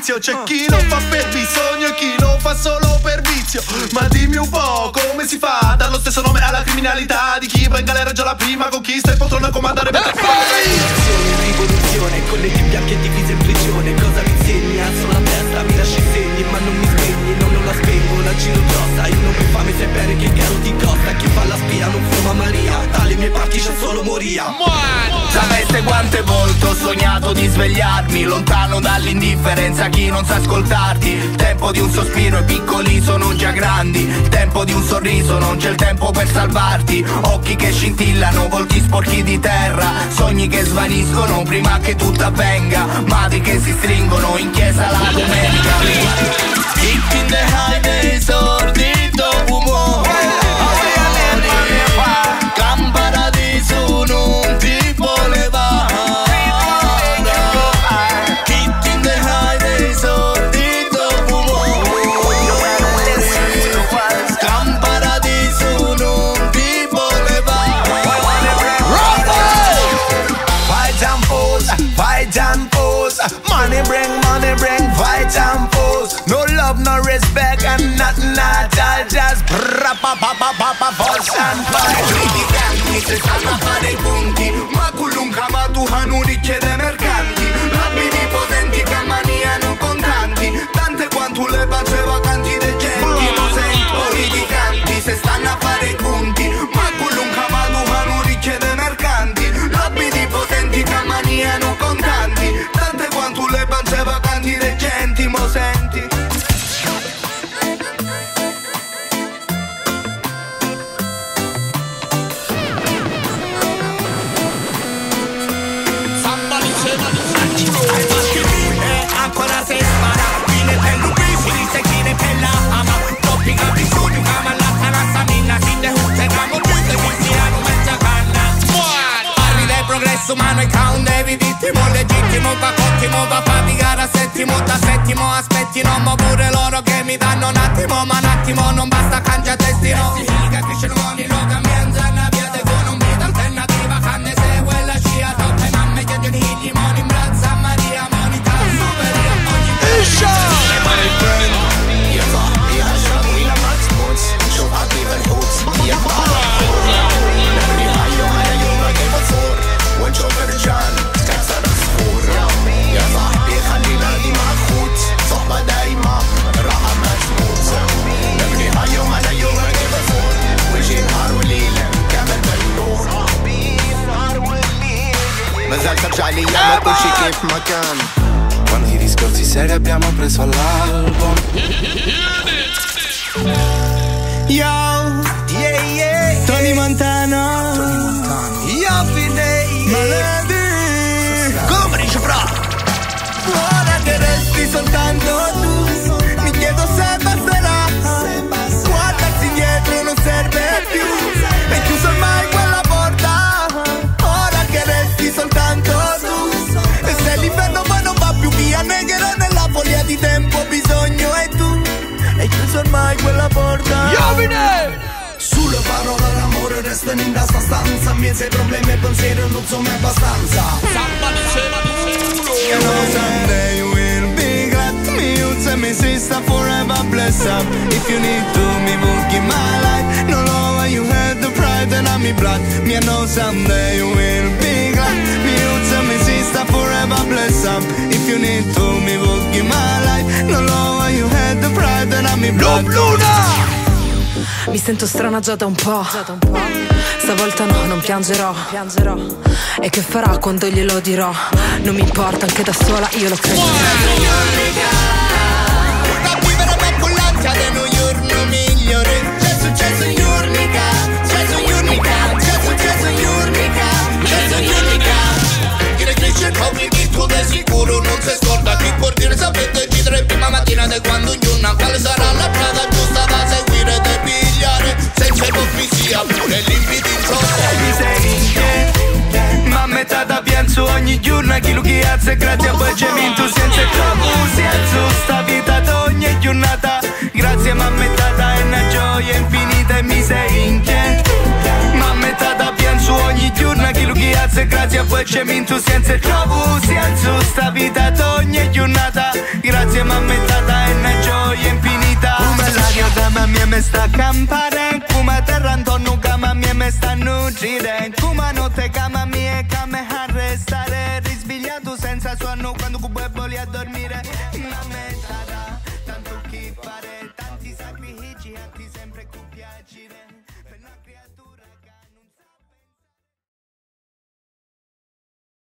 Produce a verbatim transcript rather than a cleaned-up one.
servizio. C'è chi lo fa per bisogno e chi lo fa solo per vizio. Ma dimmi un po' come si fa a dar lo stesso nome alla criminalità di chi va in galera già la prima conquista e poltrona a comandare mentre fai rivoluzione, colleghi bianchi e divisi in prigione. Cosa mi insegni? Alzo la testa, mi lasci segni, ma non mi spegni, no, non la spengo, la giro grossa. Io non mi fame se bene che il caro ti costa. Chi fa la spia non fuma Maria, dalle mie parti c'è solo moria. Sapeste quante volte ho sognato di svegliarmi lontano dall'indifferenza, chi non sa ascoltarti. Il tempo di un sospiro, i piccoli sono già grandi. Il tempo di un sorriso, non c'è il tempo per salvarti. Occhi che scintillano, volti sporchi di terra. Sogni che svaniscono prima che tutto avvenga. Madri che si stringono in chiesa la domenica. Kick in the highway, sordito uomo. Gran paradiso non ti voleva. Kick in the highway, sordito uomo. Gran paradiso non ti voleva. Fight and pose, fight and pose. Money bring, money bring, fight and pose. No love, no respect and nothing at all. Just brrra pa pa pa pa pa force and fight. Criticanti se stanno a fare i punti, ma qualunque amato hanno richiede mercanti. Abiti potenti che maniano contanti, tante quanto le pace vacanti dei genti. Lo sento, criticanti se stanno a fare i punti, ma qualunque amato hanno richiede mercanti. Abiti potenti che maniano contanti, tante quanto le pace vacanti dei genti. Mo senti. Ancora se spara, fine per lui, si chi ne pella ama. Troppi capi su, di cama la canassa minna. Si te hutte, ramo giusto e mi siano mezza canna. Parli del progresso umano e count devi vittimo legittimo. Va ottimo, va faticare a settimo, da settimo aspetti no. Ma pure loro che mi danno un attimo, ma un attimo non basta cangia destino. Si che crescono ogni loca, mi anzana via de non vedo alternativa. Canne segue la scia, toppe mamme, gente di higli, moni in brazza, Maria, monita, superia, ogni Isha! my friend. Ja, ja, schau wie der Max Mutz, schon hat die Welt Hutz. Ja, every high, yo, high, yo, I gave a four. One job at a John, that's a score. Ja, صاحبي خلينا ديما خوت. صحبة دايما راحة مسموت. Every high, yo, high, yo, I gave a four. وجه نهار وليل كامل بالنور. Ma salta già lì, ma tu ci che ma can. Quando i discorsi seri abbiamo preso all'album. Yo, yeah, yeah, Tony Montana, yo, Fidei, Maledi, come dice fra? Ora che resti soltanto tu, mi chiedo se basterà. Guardarsi indietro non serve più, è chiuso ormai quella porta. Ora che resti soltanto tu, e se l'inverno poi non va più via, negherò nella follia di tempo, bisogno è tu. È chiuso ormai quella porta. Iovine! Sulle parole l'amore restano in questa stanza. Miei problemi e pensieri non sono abbastanza. You know someday you will be glad. Me youth and me sister forever bless up. If you need to me book in my life. No longer you had the pride and I'm me blood. Me I know someday you will be glad. Me youth and me sister forever bless up. If you need to me book in my life. No longer you had the pride and I'm me blood. Luna! Mi sento strana già da un po'. Stavolta no, non piangerò. E che farà quando glielo dirò? Non mi importa, anche da sola io lo credo. Da vivere ma con l'ansia di un giorno migliore. C'è successo in Urnica, c'è su Urnica, c'è successo in Urnica, c'è su Urnica. Chi ne cresce come il tuo di sicuro non si scorda. Chi può dire sapete ci tre prima mattina di quando un giorno quale sarà la strada giusta da seguire da pigliare. Senza ipocrisia pure l'invito in mi sei in te, ma a metà da pianzo ogni giorno chi lo chiazza e grazie a voi c'è vinto senza troppo senso sta vita d'ogni giornata. Grazie ma a metà da è una gioia infinita e mi sei in te, ma a metà da pianzo ogni giorno chi lo chiazza e grazie a voi c'è vinto senza troppo senso sta vita d'ogni giornata. Grazie a metà e una gioia infinita. Come l'aria da mamma mi sta a campare, come terra intorno che mamma mi sta a nutrire, come notte che mamma mia che mi a restare risvegliato senza sonno quando cubo e voglio a dormire.